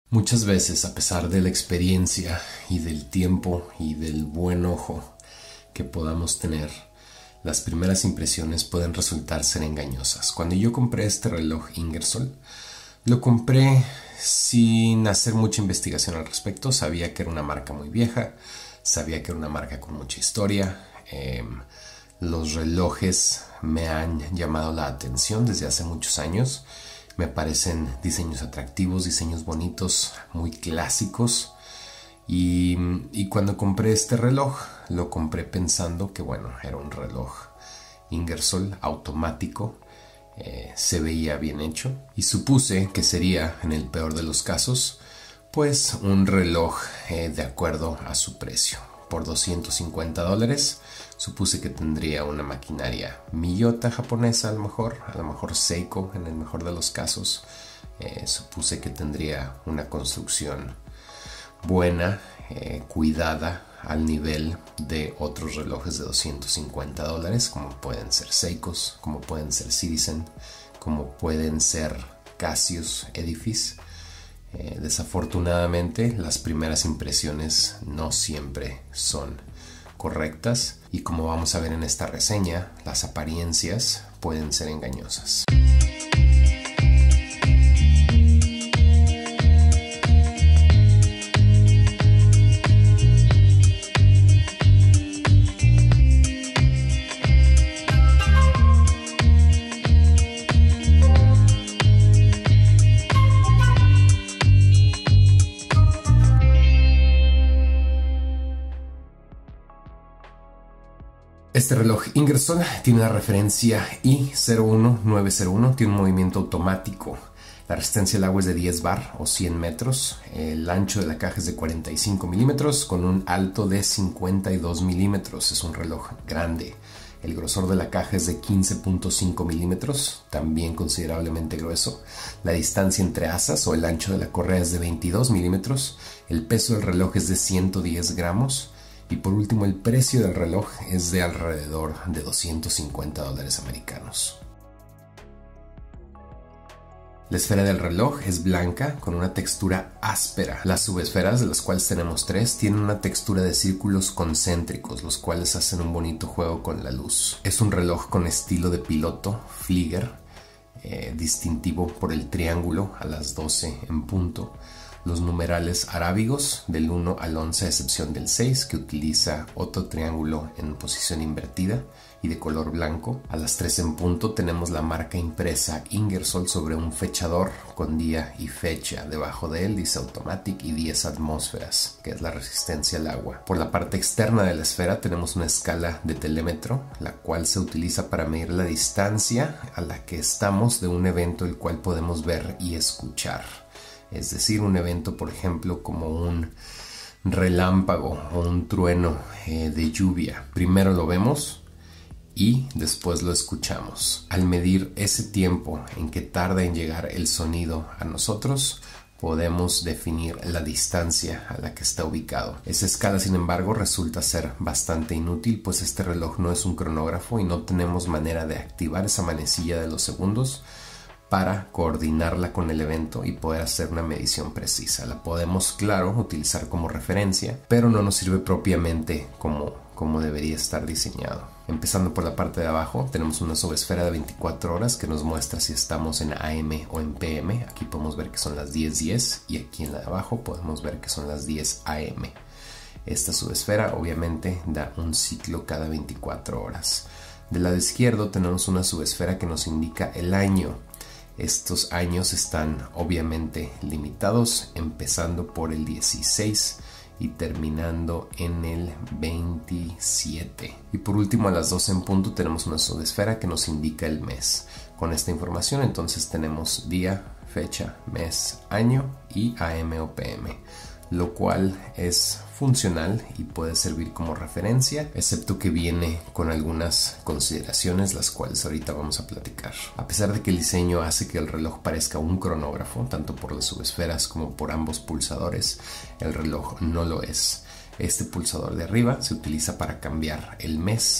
Muchas veces, a pesar de la experiencia y del tiempo y del buen ojo que podamos tener, las primeras impresiones pueden resultar ser engañosas. Cuando yo compré este reloj Ingersoll, lo compré sin hacer mucha investigación al respecto. Sabía que era una marca muy vieja, sabía que era una marca con mucha historia. Los relojes me han llamado la atención desde hace muchos años. Me parecen diseños atractivos, diseños bonitos, muy clásicos. Y cuando compré este reloj, lo compré pensando que, bueno, era un reloj Ingersoll automático. Se veía bien hecho. Y supuse que sería, en el peor de los casos, pues un reloj de acuerdo a su precio. Por $250 supuse que tendría una maquinaria Miyota japonesa, a lo mejor Seiko en el mejor de los casos. Supuse que tendría una construcción buena, cuidada, al nivel de otros relojes de $250, como pueden ser Seikos, como pueden ser Citizen, como pueden ser Casios, Edifice. Desafortunadamente, las primeras impresiones no siempre son correctas y, como vamos a ver en esta reseña, las apariencias pueden ser engañosas. Este reloj Ingersoll tiene la referencia I01901, tiene un movimiento automático. La resistencia al agua es de 10 bar o 100 metros. El ancho de la caja es de 45 milímetros con un alto de 52 milímetros. Es un reloj grande. El grosor de la caja es de 15.5 milímetros, también considerablemente grueso. La distancia entre asas o el ancho de la correa es de 22 milímetros. El peso del reloj es de 110 gramos. Y por último, el precio del reloj es de alrededor de $250 americanos. La esfera del reloj es blanca con una textura áspera. Las subesferas, de las cuales tenemos 3, tienen una textura de círculos concéntricos, los cuales hacen un bonito juego con la luz. Es un reloj con estilo de piloto, Flieger, distintivo por el triángulo a las 12 en punto. Los numerales arábigos del 1 al 11 a excepción del 6, que utiliza otro triángulo en posición invertida y de color blanco. A las 3 en punto tenemos la marca impresa Ingersoll sobre un fechador con día y fecha. Debajo de él dice Automatic y 10 atmósferas, que es la resistencia al agua. Por la parte externa de la esfera tenemos una escala de telémetro, la cual se utiliza para medir la distancia a la que estamos de un evento el cual podemos ver y escuchar. Es decir, un evento, por ejemplo, como un relámpago o un trueno de lluvia. Primero lo vemos y después lo escuchamos. Al medir ese tiempo en que tarda en llegar el sonido a nosotros, podemos definir la distancia a la que está ubicado. Esa escala, sin embargo, resulta ser bastante inútil, pues este reloj no es un cronógrafo y no tenemos manera de activar esa manecilla de los segundos para coordinarla con el evento y poder hacer una medición precisa. La podemos, claro, utilizar como referencia, pero no nos sirve propiamente como debería estar diseñado. Empezando por la parte de abajo, tenemos una subesfera de 24 horas que nos muestra si estamos en AM o en PM. Aquí podemos ver que son las 10:10 y aquí en la de abajo podemos ver que son las 10 AM. Esta subesfera obviamente da un ciclo cada 24 horas. Del lado izquierdo tenemos una subesfera que nos indica el año. Estos años están obviamente limitados, empezando por el 16 y terminando en el 27. Y por último, a las 12 en punto tenemos una subesfera que nos indica el mes. Con esta información entonces tenemos día, fecha, mes, año y AM o PM, lo cual es funcional y puede servir como referencia, excepto que viene con algunas consideraciones, las cuales ahorita vamos a platicar. A pesar de que el diseño hace que el reloj parezca un cronógrafo, tanto por las subesferas como por ambos pulsadores, el reloj no lo es. Este pulsador de arriba se utiliza para cambiar el mes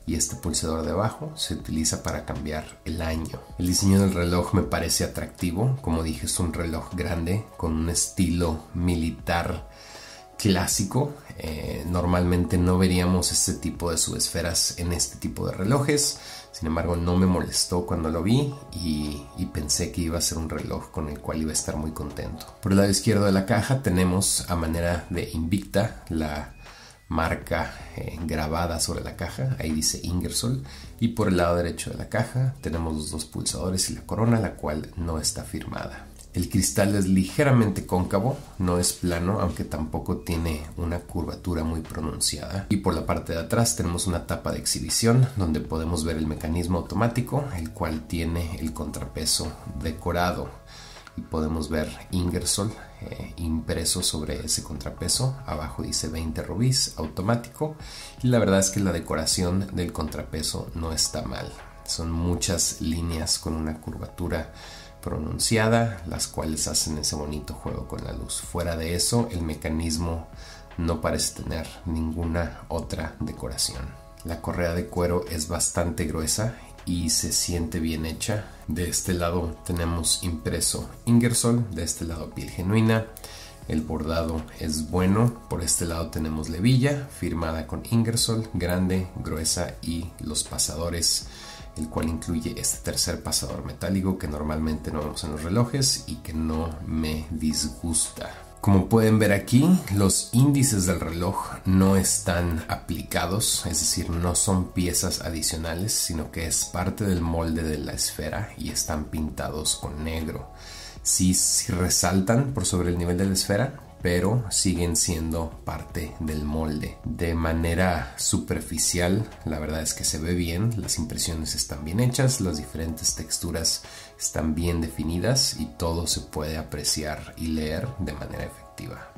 y este pulsador de abajo se utiliza para cambiar el año. El diseño del reloj me parece atractivo. Como dije, es un reloj grande con un estilo militar clásico. Normalmente no veríamos este tipo de subesferas en este tipo de relojes. Sin embargo, no me molestó cuando lo vi y pensé que iba a ser un reloj con el cual iba a estar muy contento. Por el lado izquierdo de la caja tenemos a manera de Invicta la marca grabada sobre la caja. Ahí dice Ingersoll. Y por el lado derecho de la caja tenemos los dos pulsadores y la corona, la cual no está firmada. El cristal es ligeramente cóncavo, no es plano, aunque tampoco tiene una curvatura muy pronunciada. Y por la parte de atrás tenemos una tapa de exhibición donde podemos ver el mecanismo automático, el cual tiene el contrapeso decorado. Y podemos ver Ingersoll impreso sobre ese contrapeso. Abajo dice 20 rubíes, automático. Y la verdad es que la decoración del contrapeso no está mal. Son muchas líneas con una curvatura pronunciada, las cuales hacen ese bonito juego con la luz. Fuera de eso, el mecanismo no parece tener ninguna otra decoración. La correa de cuero es bastante gruesa y se siente bien hecha. De este lado tenemos impreso Ingersoll, de este lado piel genuina. El bordado es bueno. Por este lado tenemos la hebilla firmada con Ingersoll, grande, gruesa, y los pasadores, el cual incluye este tercer pasador metálico que normalmente no vemos en los relojes y que no me disgusta. Como pueden ver aquí, los índices del reloj no están aplicados, es decir, no son piezas adicionales, sino que es parte del molde de la esfera y están pintados con negro. Sí resaltan por sobre el nivel de la esfera, pero siguen siendo parte del molde. De manera superficial, la verdad es que se ve bien, las impresiones están bien hechas, las diferentes texturas están bien definidas y todo se puede apreciar y leer de manera efectiva.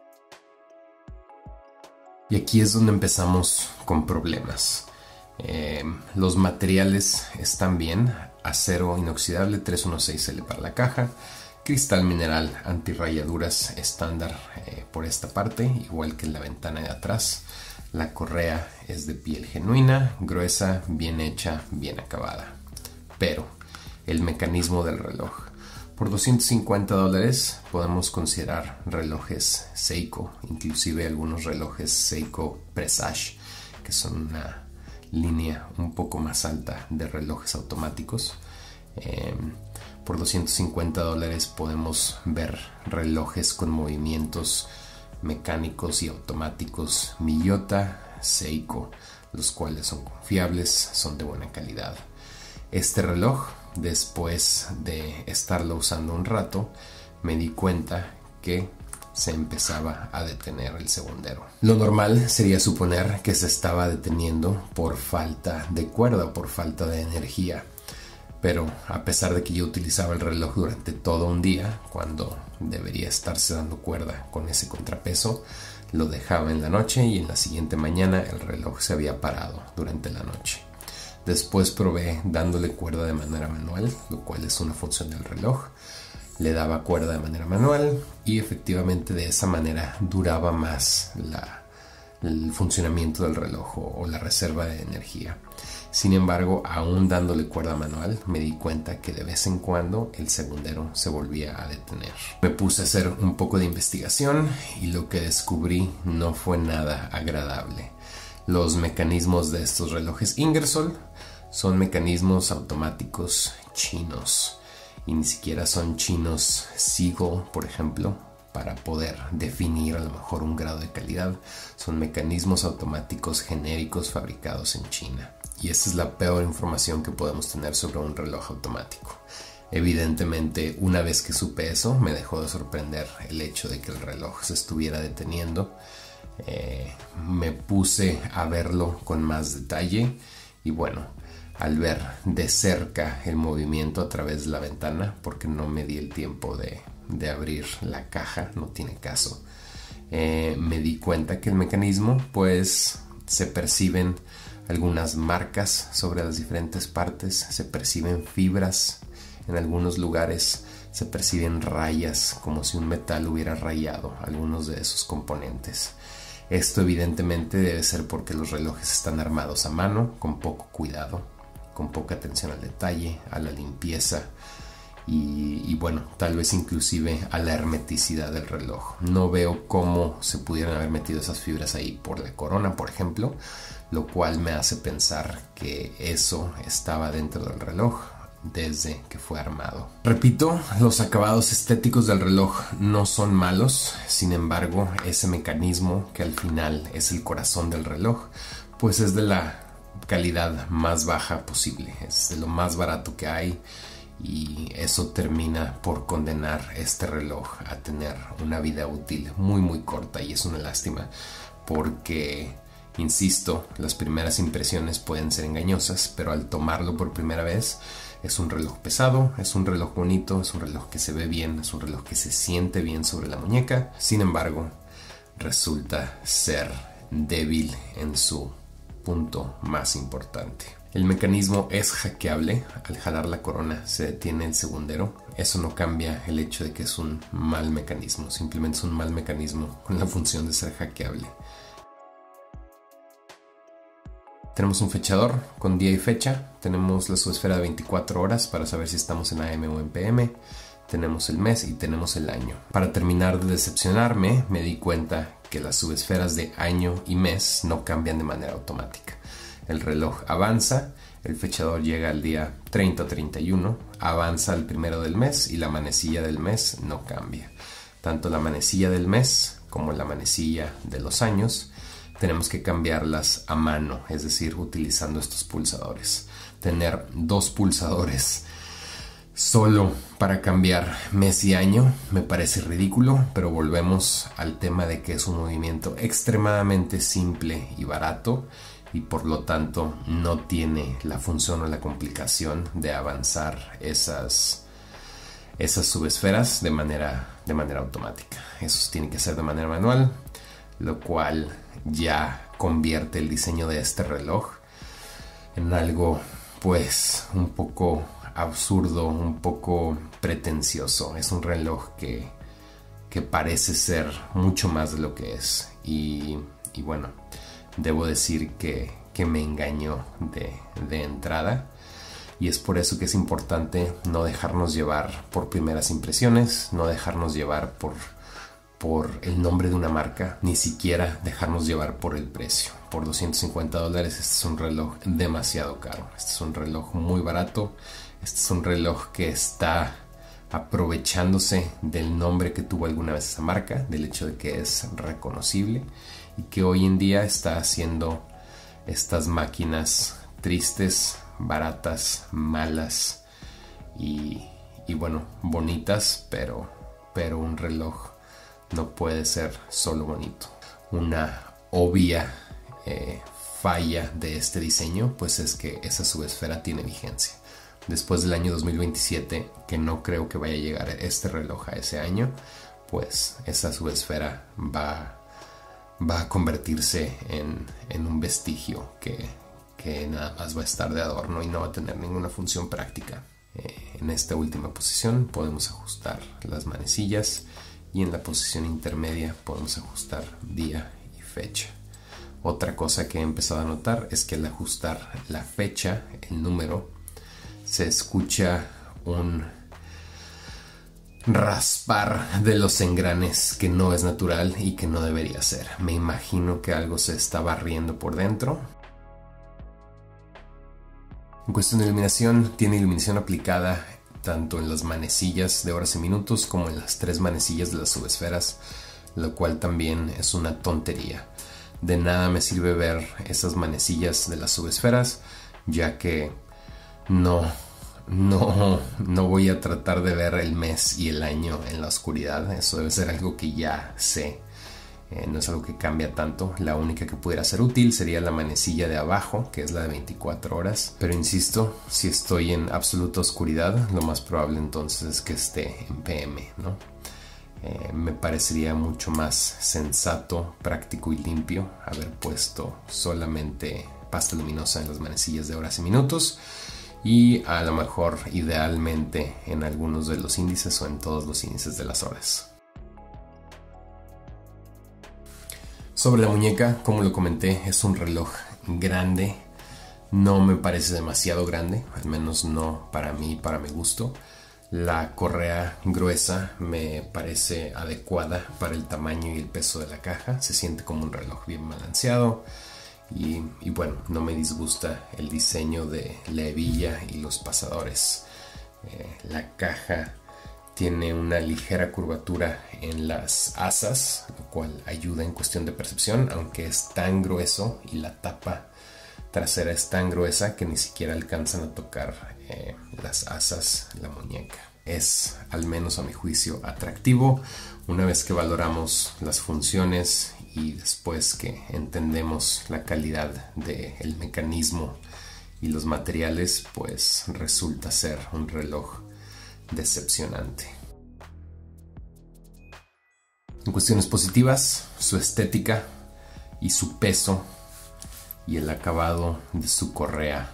Y aquí es donde empezamos con problemas. Los materiales están bien, acero inoxidable 316L para la caja, cristal mineral antirrayaduras estándar por esta parte, igual que en la ventana de atrás. La correa es de piel genuina, gruesa, bien hecha, bien acabada. Pero el mecanismo del reloj. Por $250 podemos considerar relojes Seiko, inclusive algunos relojes Seiko Presage, que son una línea un poco más alta de relojes automáticos. Por $250 podemos ver relojes con movimientos mecánicos y automáticos Miyota, Seiko, los cuales son confiables, son de buena calidad. Este reloj, después de estarlo usando un rato, me di cuenta que se empezaba a detener el segundero. Lo normal sería suponer que se estaba deteniendo por falta de cuerda o por falta de energía. Pero a pesar de que yo utilizaba el reloj durante todo un día, cuando debería estarse dando cuerda con ese contrapeso, lo dejaba en la noche y en la siguiente mañana el reloj se había parado durante la noche. Después probé dándole cuerda de manera manual, lo cual es una función del reloj. Le daba cuerda de manera manual y efectivamente de esa manera duraba más el funcionamiento del reloj o la reserva de energía. Sin embargo, aún dándole cuerda manual, me di cuenta que de vez en cuando el segundero se volvía a detener. Me puse a hacer un poco de investigación y lo que descubrí no fue nada agradable. Los mecanismos de estos relojes Ingersoll son mecanismos automáticos chinos y ni siquiera son chinos Seagull, por ejemplo, para poder definir a lo mejor un grado de calidad. Son mecanismos automáticos genéricos fabricados en China. Y esta es la peor información que podemos tener sobre un reloj automático. Evidentemente, una vez que supe eso, me dejó de sorprender el hecho de que el reloj se estuviera deteniendo. Me puse a verlo con más detalle y bueno, al ver de cerca el movimiento a través de la ventana, porque no me di el tiempo de abrir la caja, no tiene caso, me di cuenta que el mecanismo, pues, se perciben algunas marcas sobre las diferentes partes, se perciben fibras en algunos lugares, se perciben rayas como si un metal hubiera rayado algunos de esos componentes. Esto evidentemente debe ser porque los relojes están armados a mano, con poco cuidado, con poca atención al detalle, a la limpieza y bueno, tal vez inclusive a la hermeticidad del reloj. No veo cómo se pudieran haber metido esas fibras ahí por la corona, por ejemplo, lo cual me hace pensar que eso estaba dentro del reloj desde que fue armado. Repito, los acabados estéticos del reloj no son malos, sin embargo, ese mecanismo que al final es el corazón del reloj, pues es de la calidad más baja posible, es de lo más barato que hay, y eso termina por condenar este reloj a tener una vida útil muy corta, y es una lástima porque, insisto, las primeras impresiones pueden ser engañosas, pero al tomarlo por primera vez es un reloj pesado, es un reloj bonito, es un reloj que se ve bien, es un reloj que se siente bien sobre la muñeca. Sin embargo, resulta ser débil en su punto más importante. El mecanismo es hackeable. Al jalar la corona se detiene el segundero. Eso no cambia el hecho de que es un mal mecanismo, simplemente es un mal mecanismo con la función de ser hackeable. Tenemos un fechador con día y fecha, tenemos la subesfera de 24 horas para saber si estamos en AM o en PM, tenemos el mes y tenemos el año. Para terminar de decepcionarme, me di cuenta que las subesferas de año y mes no cambian de manera automática. El reloj avanza, el fechador llega al día 30 o 31, avanza al primero del mes y la manecilla del mes no cambia. Tanto la manecilla del mes como la manecilla de los años tenemos que cambiarlas a mano, es decir, utilizando estos pulsadores. Tener dos pulsadores solo para cambiar mes y año me parece ridículo, pero volvemos al tema de que es un movimiento extremadamente simple y barato y por lo tanto no tiene la función o la complicación de avanzar esas subesferas de manera automática. Eso tiene que ser de manera manual, lo cual ya convierte el diseño de este reloj en algo pues un poco absurdo, un poco pretencioso. Es un reloj que parece ser mucho más de lo que es y bueno, debo decir que me engañó de entrada, y es por eso que es importante no dejarnos llevar por primeras impresiones, no dejarnos llevar por el nombre de una marca, ni siquiera dejarnos llevar por el precio. Por $250 este es un reloj demasiado caro. Este es un reloj muy barato. Este es un reloj que está aprovechándose del nombre que tuvo alguna vez esa marca, del hecho de que es reconocible y que hoy en día está haciendo estas máquinas tristes, baratas, malas y bueno, bonitas, pero un reloj no puede ser solo bonito. Una obvia falla de este diseño pues es que esa subesfera tiene vigencia. Después del año 2027, que no creo que vaya a llegar este reloj a ese año, pues esa subesfera va a convertirse en un vestigio que nada más va a estar de adorno y no va a tener ninguna función práctica. En esta última posición podemos ajustar las manecillas y en la posición intermedia podemos ajustar día y fecha. Otra cosa que he empezado a notar es que al ajustar la fecha, el número, se escucha un raspar de los engranes que no es natural y que no debería ser. Me imagino que algo se está barriendo por dentro. En cuestión de iluminación, tiene iluminación aplicada tanto en las manecillas de horas y minutos como en las 3 manecillas de las subesferas, lo cual también es una tontería. De nada me sirve ver esas manecillas de las subesferas, ya que no voy a tratar de ver el mes y el año en la oscuridad. Eso debe ser algo que ya sé. No es algo que cambia tanto. La única que pudiera ser útil sería la manecilla de abajo, que es la de 24 horas. Pero insisto, si estoy en absoluta oscuridad, lo más probable entonces es que esté en PM, ¿no? Me parecería mucho más sensato, práctico y limpio haber puesto solamente pasta luminosa en las manecillas de horas y minutos, y a lo mejor idealmente en algunos de los índices o en todos los índices de las horas. Sobre la muñeca, como lo comenté, es un reloj grande. No me parece demasiado grande, al menos no para mí, para mi gusto. La correa gruesa me parece adecuada para el tamaño y el peso de la caja. Se siente como un reloj bien balanceado. Y bueno, no me disgusta el diseño de la hebilla y los pasadores. La caja tiene una ligera curvatura en las asas, lo cual ayuda en cuestión de percepción, aunque es tan grueso y la tapa trasera es tan gruesa que ni siquiera alcanzan a tocar las asas la muñeca. Es, al menos a mi juicio, atractivo una vez que valoramos las funciones y después que entendemos la calidad del mecanismo y los materiales, pues resulta ser un reloj decepcionante. En cuestiones positivas, su estética y su peso y el acabado de su correa.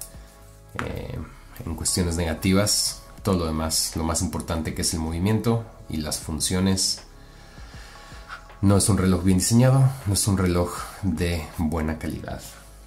En cuestiones negativas, todo lo demás, lo más importante que es el movimiento y las funciones. No es un reloj bien diseñado, no es un reloj de buena calidad.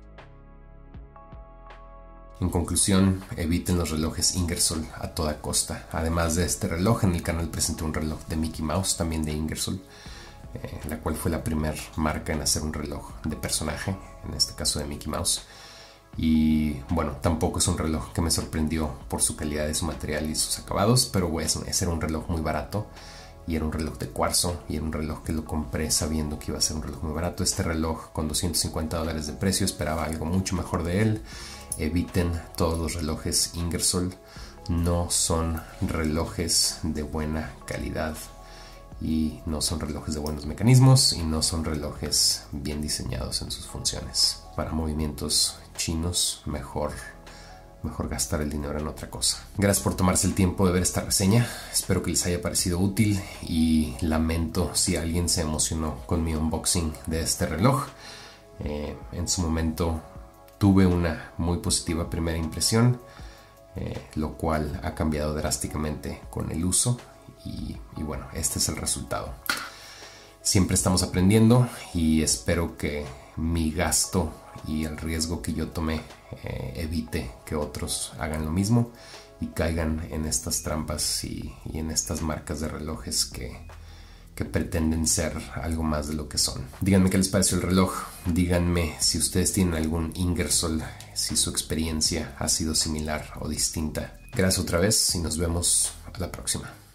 En conclusión, eviten los relojes Ingersoll a toda costa. Además de este reloj, en el canal presenté un reloj de Mickey Mouse, también de Ingersoll, la cual fue la primera marca en hacer un reloj de personaje, en este caso de Mickey Mouse. Y bueno, tampoco es un reloj que me sorprendió por su calidad de su material y sus acabados, pero bueno, ese era un reloj muy barato y era un reloj de cuarzo y era un reloj que lo compré sabiendo que iba a ser un reloj muy barato. Este reloj con $250 de precio, esperaba algo mucho mejor de él. Eviten todos los relojes Ingersoll, no son relojes de buena calidad y no son relojes de buenos mecanismos y no son relojes bien diseñados en sus funciones. Para movimientos chinos, mejor gastar el dinero en otra cosa. Gracias por tomarse el tiempo de ver esta reseña, espero que les haya parecido útil y lamento si alguien se emocionó con mi unboxing de este reloj. En su momento tuve una muy positiva primera impresión, lo cual ha cambiado drásticamente con el uso y bueno, este es el resultado. Siempre estamos aprendiendo y espero que mi gasto y el riesgo que yo tomé evite que otros hagan lo mismo y caigan en estas trampas y en estas marcas de relojes que pretenden ser algo más de lo que son. Díganme qué les pareció el reloj, díganme si ustedes tienen algún Ingersoll, si su experiencia ha sido similar o distinta. Gracias otra vez y nos vemos a la próxima.